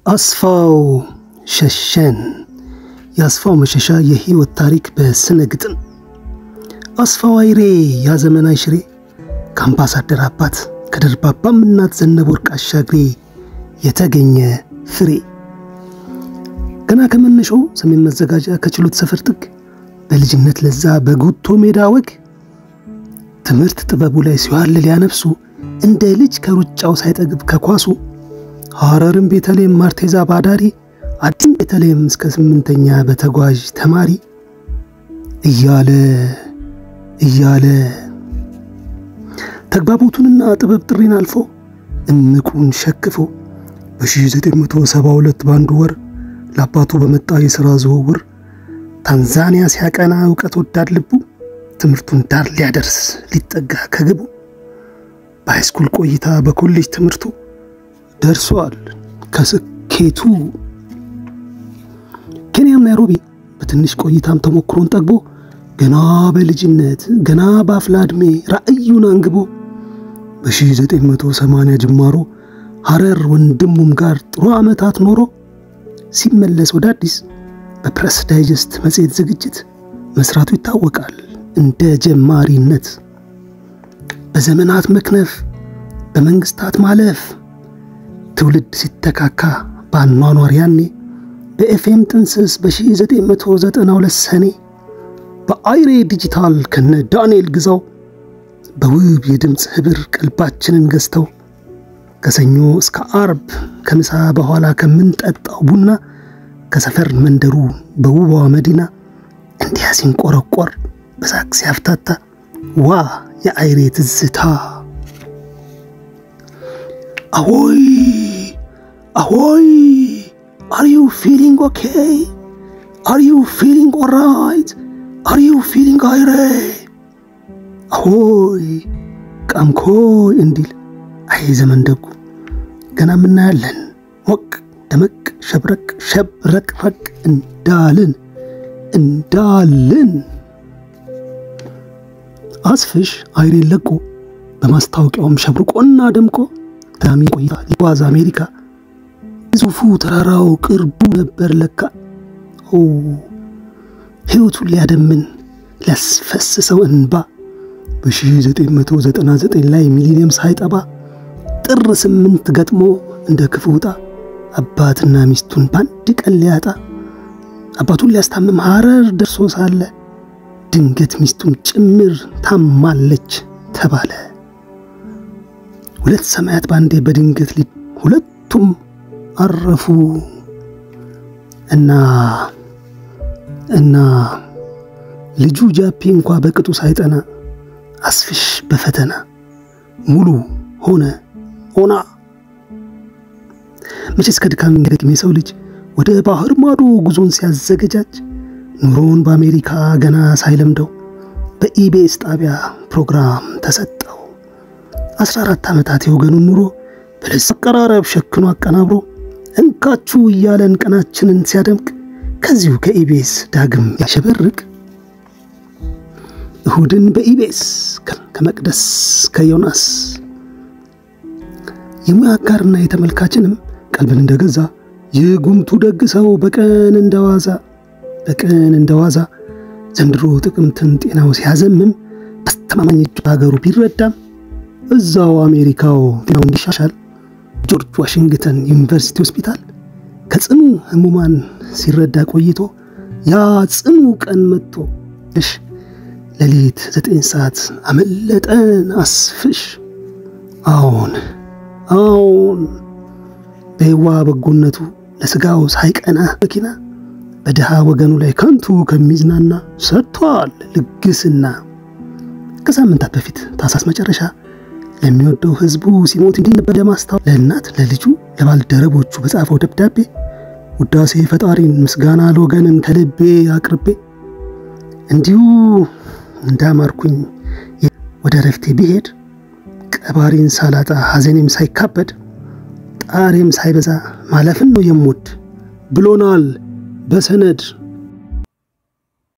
አስፋው ሸሸን የአስፋው መሸሻ የህይወት ታሪክ በስነ ግጥም አስፋው አይሬ ያ ዘመን አይሽሬ ከአምባሳደር አባት ከደርባባም እናት ዘነበ ወርቅ አሻግሬ የተገኘ ፍሬ ገና ከመነሻው ሰሜን መዘጋጃ ከችሎት ሰፈር ጥግ በልጅነት ለዛ በጉቶ ሜዳ ወግ ትምህርት ጥበቡ ላይ ሲዋልል ያነፍሱ እንደ ልጅ ከሩጫው ሳይጠግብ ከኳሱ ሐረርም ቤተልሔም ማርቴዛ ባዳሪ አዲም ቤተልሔም እስከ 8ኛ በተጓዥ ተማሪ እያለ ተግባቦቱንና ጥበብ ጥሪን አልፎ እንቁን ሸክፎ በ1972 ባንዱ ወር ለአባቱ በመጣ የሥራ ዝውውር ታንዛኒያ ሲያቀና ዕውቀት ወዳድ ልቡ ትምህርቱን ዳር ሊያደርስ ሊጠጋ ከግቡ በሃይስኩል ቆይታ በኮሌጅ ትምህርቱ ደርሷል ከስኬቱ ኬንያም ናይሮቢ በትንሽ ቆይታም ተሞክሮን ጠግቦ ገና በልጅነት ገና በአፍላ ዕድሜ ራእዩን አንግቦ በ1980 ጅማሮ ሐረር ወንድሙም ጋር ጥሩ ዓመታት ኖሮ ሲመለስ ወደ አዲስ በፕሬስ ዳይጀስት መጽሔት ዝግጅት መስራቱ ይታወቃል እንደ ጀማሪነት በዘመናት መክነፍ በመንግስታት ማለፍ ትውልድ ሲተካካ ባኗኗር ያኔ በኤፍኤም ጥንስስ በ1992 ሰኔ በአይሬ ዲጂታል ከነ ዳንኤል ግዛው በውብ የድምጽ ህብር ቀልባችንን ገዝተው ከሰኞ እስከ አርብ ከምሳ በኋላ ከምንጠጣው ቡና ከሰፈር መንደሩ በውቧ መዲና እንዲያ ሲንቆረቆር በሳቅ ሲያፍታታ ዋ የአይሬ ትዝታ ahoy are you feeling okay are you feeling all right are you feeling አይሬ ahoy ቀምኮ እንዲል አይ ዘመን ደጉ ገና ምን ያለን ሞቅ ደመቅ ሸብረቅ ፈቅ እንዳልን አስፍሽ አይሬ ለቆ በማስታወቂያውም ሸብርቆና ደምቆ ታሚ ቆይታ ሊጓዝ አሜሪካ ግዙፉ ተራራው ቅርቡ ነበር ለካ ህይወቱን ሊያደምን ሊያስፈስሰው እንባ በ1999 ላይ ሚሊኒየም ሳይጠባ ጥር 8 ገጥሞ እንደ ክፉታ አባትና ሚስቱን ባንድ ቀን ሊያጣ አባቱን ሊያስታምም ሐረር ደርሶ ሳለ ድንገት ሚስቱን ጭምር ታማለች ተባለ ሁለት ሰማያት ባንዴ በድንገት ሁለቱም አረፉ እና ልጁ ጃፒ እንኳን በቅጡ ሳይጠና አስፍሽ በፈተና ሙሉ ሆና መቼስ ከድካም እንግዲህ የሰው ልጅ ወደ ባህር ማዶ ጉዞን ሲያዘገጃጅ ኑሮን በአሜሪካ ገና ሳይለምደው በኢቢኤስ ጣቢያ ፕሮግራም ተሰጠው 14 ዓመታት የወገኑን ኑሮ በለስ ቀራረብ ሸክኖ አቀናብሮ እንካቹ እያለን ቀናችንን ሲያደምቅ ከዚሁ ከኢቢኤስ ዳግም ያሸበርቅ እሁድን በኢቢኤስ ከመቅደስ ከዮናስ የሙያ አጋርና የተመልካችንም ቀልብን እንደገዛ የጉምቱ ደግሰው በቀን እንደዋዛ ዘንድሮ ጥቅምትን ጤናው ሲያዘምም በስተማማኝ ሀገሩ ቢረዳም እዛው አሜሪካው ጤናው እንዲሻሻል ጆርጅ ዋሽንግተን ዩኒቨርሲቲ ሆስፒታል ከጽኑ ህሙማን ሲረዳ ቆይቶ ያ ጽኑ ቀን መጥቶ ለሊት 9 ሰዓት አመለጠን አስፍሽ አዎን በዋ በጎነቱ ለስጋው ሳይቀና መኪና በደሃ ወገኑ ላይ ከንቱ ከሚዝናና ሰጥቷል ልግስና ከሳምንታት በፊት ታሳስ መጨረሻ ለሚወደው ህዝቡ ሲሞት እንዲነበር ለማስታወስ ለእናት ለልጁ ለባልደረቦቹ በጻፈው ደብዳቤ ውዳሴ ፈጣሪን ምስጋና ለወገንን ከልቤ አቅርቤ እንዲሁ እንዳማርኩኝ ወደ ረፍቴ ቢሄድ ቀባሪን ሳላጣ ሐዘኔም ሳይካበድ ጣሬም ሳይበዛ ማለፍን ነው የምወድ ብሎናል በሰነድ